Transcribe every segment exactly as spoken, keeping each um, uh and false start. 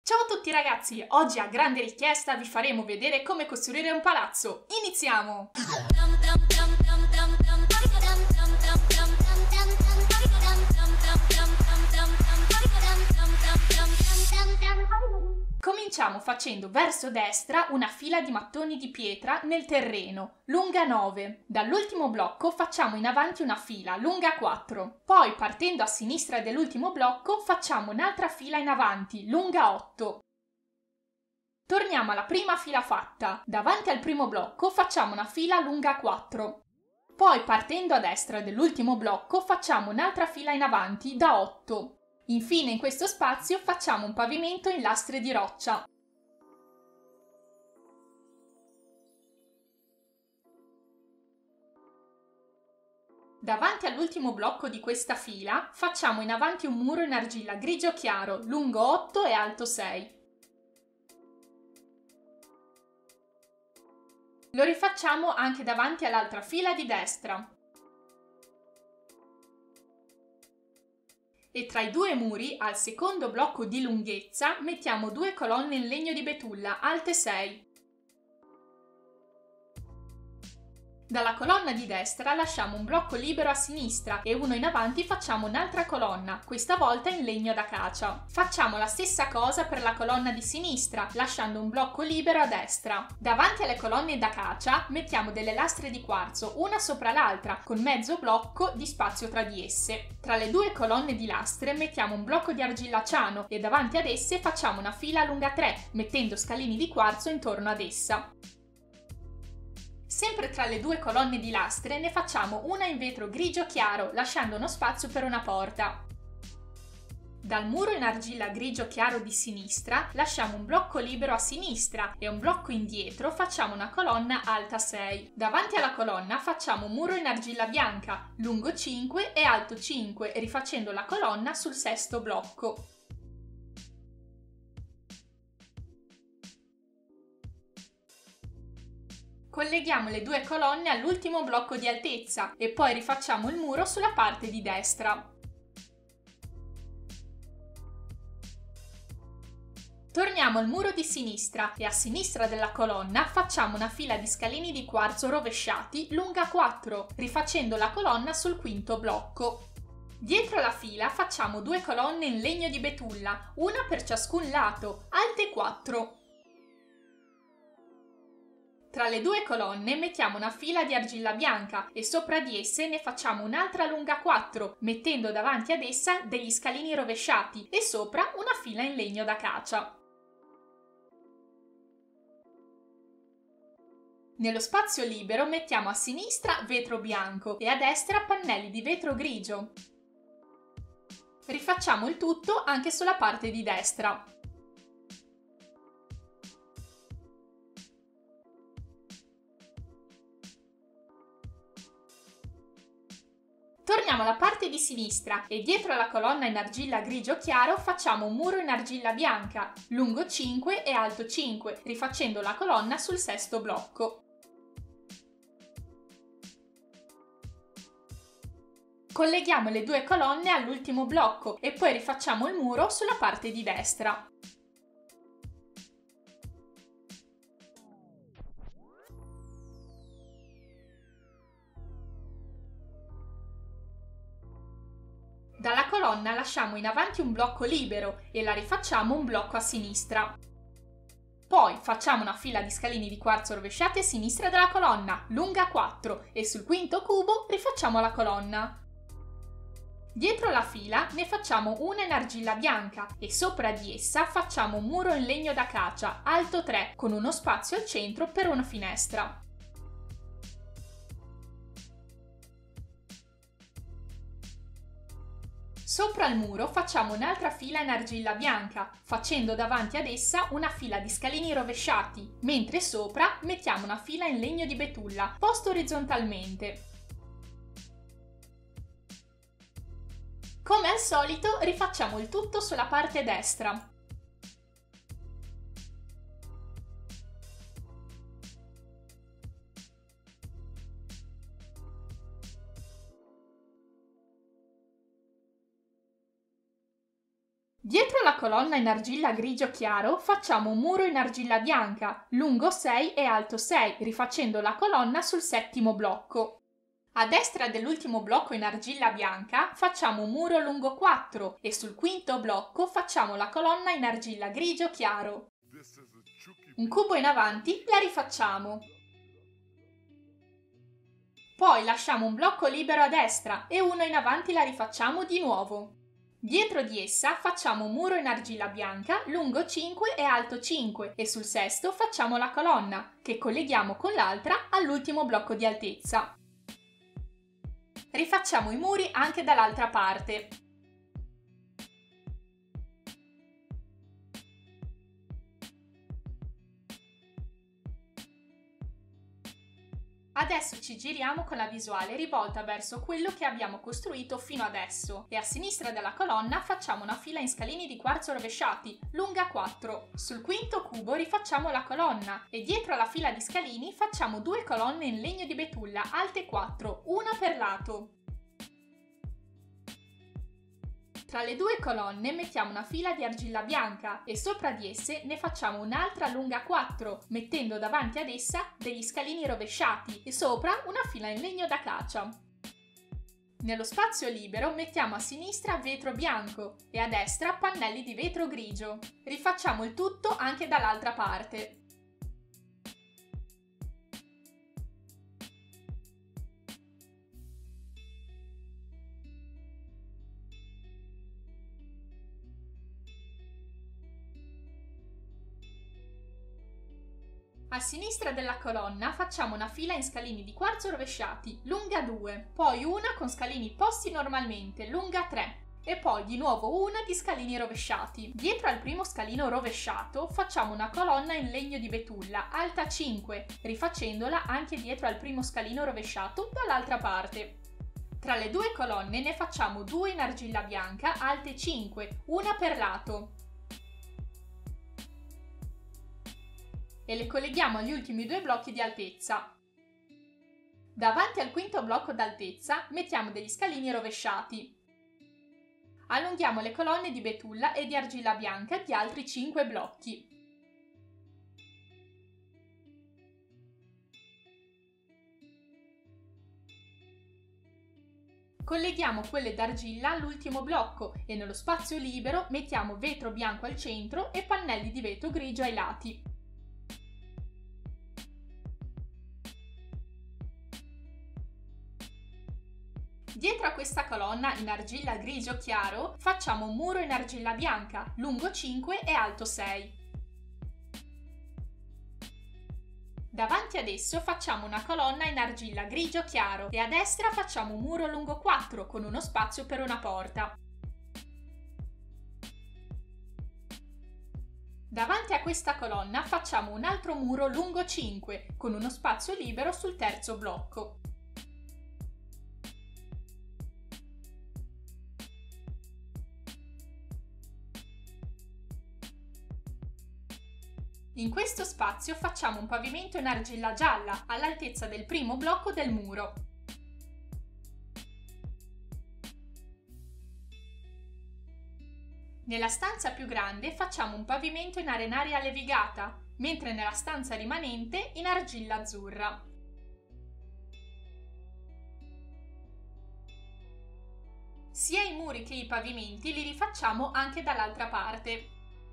Ciao a tutti ragazzi, oggi a grande richiesta vi faremo vedere come costruire un palazzo. Iniziamo! Cominciamo facendo verso destra una fila di mattoni di pietra nel terreno, lunga nove. Dall'ultimo blocco facciamo in avanti una fila, lunga quattro. Poi, partendo a sinistra dell'ultimo blocco, facciamo un'altra fila in avanti, lunga otto. Torniamo alla prima fila fatta. Davanti al primo blocco facciamo una fila lunga quattro. Poi, partendo a destra dell'ultimo blocco, facciamo un'altra fila in avanti da otto. Infine, in questo spazio facciamo un pavimento in lastre di roccia. Davanti all'ultimo blocco di questa fila facciamo in avanti un muro in argilla grigio chiaro, lungo otto e alto sei. Lo rifacciamo anche davanti all'altra fila di destra. E tra i due muri, al secondo blocco di lunghezza, mettiamo due colonne in legno di betulla, alte sei. Dalla colonna di destra lasciamo un blocco libero a sinistra e uno in avanti facciamo un'altra colonna, questa volta in legno d'acacia. Facciamo la stessa cosa per la colonna di sinistra, lasciando un blocco libero a destra. Davanti alle colonne d'acacia mettiamo delle lastre di quarzo, una sopra l'altra, con mezzo blocco di spazio tra di esse. Tra le due colonne di lastre mettiamo un blocco di argilla ciano e davanti ad esse facciamo una fila lunga tre, mettendo scalini di quarzo intorno ad essa. Sempre tra le due colonne di lastre ne facciamo una in vetro grigio chiaro, lasciando uno spazio per una porta. Dal muro in argilla grigio chiaro di sinistra lasciamo un blocco libero a sinistra e un blocco indietro facciamo una colonna alta sei. Davanti alla colonna facciamo un muro in argilla bianca, lungo cinque e alto cinque, rifacendo la colonna sul sesto blocco. Colleghiamo le due colonne all'ultimo blocco di altezza e poi rifacciamo il muro sulla parte di destra. Torniamo al muro di sinistra e a sinistra della colonna facciamo una fila di scalini di quarzo rovesciati lunga quattro, rifacendo la colonna sul quinto blocco. Dietro la fila facciamo due colonne in legno di betulla, una per ciascun lato, alte quattro. Tra le due colonne mettiamo una fila di argilla bianca e sopra di esse ne facciamo un'altra lunga quattro, mettendo davanti ad essa degli scalini rovesciati e sopra una fila in legno d'acacia. Nello spazio libero mettiamo a sinistra vetro bianco e a destra pannelli di vetro grigio. Rifacciamo il tutto anche sulla parte di destra. Torniamo alla parte di sinistra e dietro alla colonna in argilla grigio chiaro facciamo un muro in argilla bianca, lungo cinque e alto cinque, rifacendo la colonna sul sesto blocco. Colleghiamo le due colonne all'ultimo blocco e poi rifacciamo il muro sulla parte di destra. Dalla colonna lasciamo in avanti un blocco libero e la rifacciamo un blocco a sinistra. Poi facciamo una fila di scalini di quarzo rovesciati a sinistra della colonna, lunga quattro, e sul quinto cubo rifacciamo la colonna. Dietro la fila ne facciamo una in argilla bianca e sopra di essa facciamo un muro in legno d'acacia, alto tre, con uno spazio al centro per una finestra. Sopra il muro facciamo un'altra fila in argilla bianca, facendo davanti ad essa una fila di scalini rovesciati, mentre sopra mettiamo una fila in legno di betulla, posta orizzontalmente. Come al solito rifacciamo il tutto sulla parte destra. Dietro la colonna in argilla grigio chiaro facciamo un muro in argilla bianca, lungo sei e alto sei, rifacendo la colonna sul settimo blocco. A destra dell'ultimo blocco in argilla bianca facciamo un muro lungo quattro e sul quinto blocco facciamo la colonna in argilla grigio chiaro. Un cubo in avanti la rifacciamo. Poi lasciamo un blocco libero a destra e uno in avanti la rifacciamo di nuovo. Dietro di essa facciamo un muro in argilla bianca lungo cinque e alto cinque e sul sesto facciamo la colonna, che colleghiamo con l'altra all'ultimo blocco di altezza. Rifacciamo i muri anche dall'altra parte. Adesso ci giriamo con la visuale rivolta verso quello che abbiamo costruito fino adesso e a sinistra della colonna facciamo una fila in scalini di quarzo rovesciati, lunga quattro. Sul quinto cubo rifacciamo la colonna e dietro alla fila di scalini facciamo due colonne in legno di betulla alte quattro, una per lato. Tra le due colonne mettiamo una fila di argilla bianca e sopra di esse ne facciamo un'altra lunga quattro, mettendo davanti ad essa degli scalini rovesciati e sopra una fila in legno d'acacia. Nello spazio libero mettiamo a sinistra vetro bianco e a destra pannelli di vetro grigio. Rifacciamo il tutto anche dall'altra parte. A sinistra della colonna facciamo una fila in scalini di quarzo rovesciati, lunga due, poi una con scalini posti normalmente, lunga tre, e poi di nuovo una di scalini rovesciati. Dietro al primo scalino rovesciato facciamo una colonna in legno di betulla, alta cinque, rifacendola anche dietro al primo scalino rovesciato dall'altra parte. Tra le due colonne ne facciamo due in argilla bianca, alte cinque, una per lato. E le colleghiamo agli ultimi due blocchi di altezza. Davanti al quinto blocco d'altezza mettiamo degli scalini rovesciati. Allunghiamo le colonne di betulla e di argilla bianca di altri cinque blocchi. Colleghiamo quelle d'argilla all'ultimo blocco e nello spazio libero mettiamo vetro bianco al centro e pannelli di vetro grigio ai lati. Dietro a questa colonna in argilla grigio chiaro facciamo un muro in argilla bianca, lungo cinque e alto sei. Davanti ad esso facciamo una colonna in argilla grigio chiaro e a destra facciamo un muro lungo quattro con uno spazio per una porta. Davanti a questa colonna facciamo un altro muro lungo cinque con uno spazio libero sul terzo blocco. In questo spazio facciamo un pavimento in argilla gialla all'altezza del primo blocco del muro. Nella stanza più grande facciamo un pavimento in arenaria levigata, mentre nella stanza rimanente in argilla azzurra. Sia i muri che i pavimenti li rifacciamo anche dall'altra parte.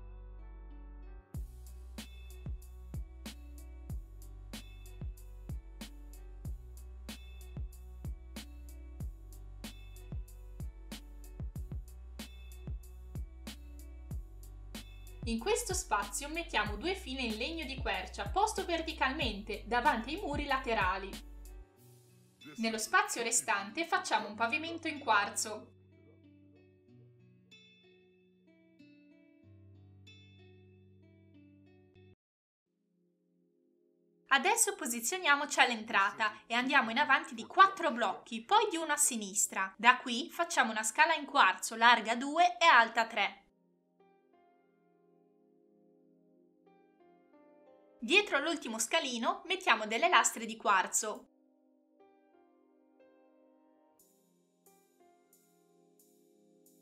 In questo spazio mettiamo due file in legno di quercia posto verticalmente davanti ai muri laterali. Nello spazio restante facciamo un pavimento in quarzo. Adesso posizioniamoci all'entrata e andiamo in avanti di quattro blocchi, poi di uno a sinistra. Da qui facciamo una scala in quarzo larga due e alta tre. Dietro all'ultimo scalino mettiamo delle lastre di quarzo. Come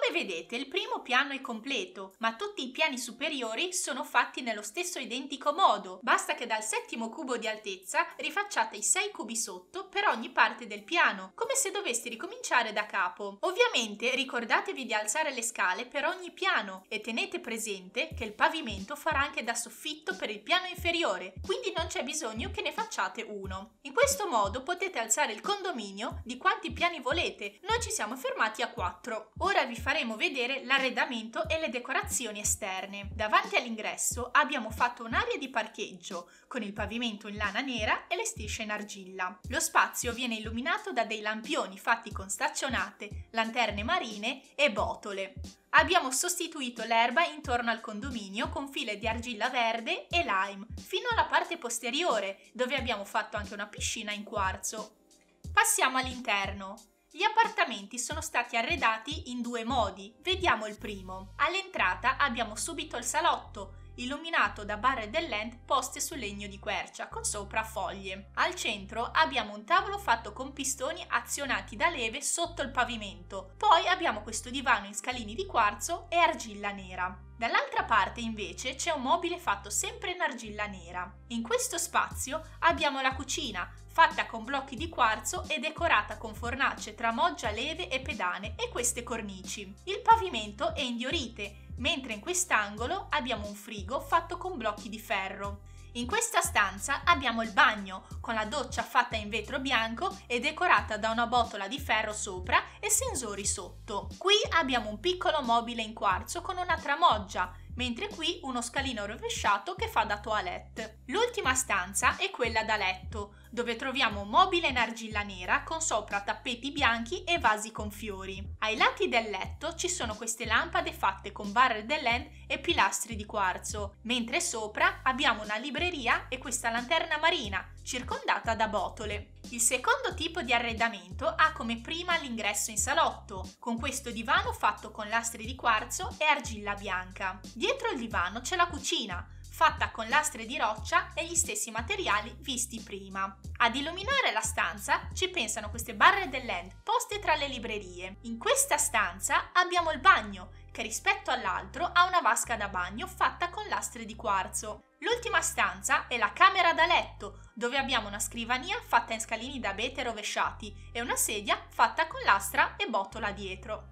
Come vedete, il primo piano è completo, ma tutti i piani superiori sono fatti nello stesso identico modo. Basta che dal settimo cubo di altezza rifacciate i sei cubi sotto per ogni parte del piano, come se doveste ricominciare da capo. Ovviamente ricordatevi di alzare le scale per ogni piano e tenete presente che il pavimento farà anche da soffitto per il piano inferiore, quindi non c'è bisogno che ne facciate uno. In questo modo potete alzare il condominio di quanti piani volete. Noi ci siamo fermati a quattro. Ora vi faremo vedere l'arredamento e le decorazioni esterne. Davanti all'ingresso abbiamo fatto un'area di parcheggio con il pavimento in lana nera e le strisce in argilla. Lo spazio viene illuminato da dei lampioni fatti con staccionate, lanterne marine e botole. Abbiamo sostituito l'erba intorno al condominio con file di argilla verde e lime fino alla parte posteriore, dove abbiamo fatto anche una piscina in quarzo. Passiamo all'interno. Gli appartamenti sono stati arredati in due modi. Vediamo il primo. All'entrata abbiamo subito il salotto, illuminato da barre del L E D poste su legno di quercia con sopra foglie. Al centro abbiamo un tavolo fatto con pistoni azionati da leve sotto il pavimento. Poi abbiamo questo divano in scalini di quarzo e argilla nera. Dall'altra parte invece c'è un mobile fatto sempre in argilla nera. In questo spazio abbiamo la cucina, fatta con blocchi di quarzo e decorata con fornace, tramoggia, leve e pedane e queste cornici. Il pavimento è in diorite, mentre in quest'angolo abbiamo un frigo fatto con blocchi di ferro. In questa stanza abbiamo il bagno, con la doccia fatta in vetro bianco e decorata da una botola di ferro sopra e sensori sotto. Qui abbiamo un piccolo mobile in quarzo con una tramoggia, mentre qui uno scalino rovesciato che fa da toilette. L'ultima stanza è quella da letto, dove troviamo un mobile in argilla nera con sopra tappeti bianchi e vasi con fiori. Ai lati del letto ci sono queste lampade fatte con barre del L E D e pilastri di quarzo, mentre sopra abbiamo una libreria e questa lanterna marina, circondata da botole. Il secondo tipo di arredamento ha come prima l'ingresso in salotto, con questo divano fatto con lastre di quarzo e argilla bianca. Dietro il divano c'è la cucina, fatta con lastre di roccia e gli stessi materiali visti prima. Ad illuminare la stanza ci pensano queste barre del L E D poste tra le librerie. In questa stanza abbiamo il bagno, che rispetto all'altro ha una vasca da bagno fatta con lastre di quarzo. L'ultima stanza è la camera da letto, dove abbiamo una scrivania fatta in scalini d'abete rovesciati e una sedia fatta con lastra e botola dietro.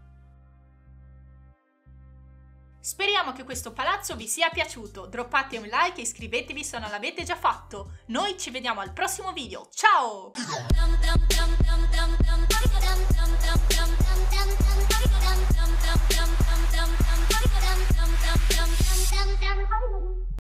Speriamo che questo palazzo vi sia piaciuto, droppate un like e iscrivetevi se non l'avete già fatto. Noi ci vediamo al prossimo video, ciao!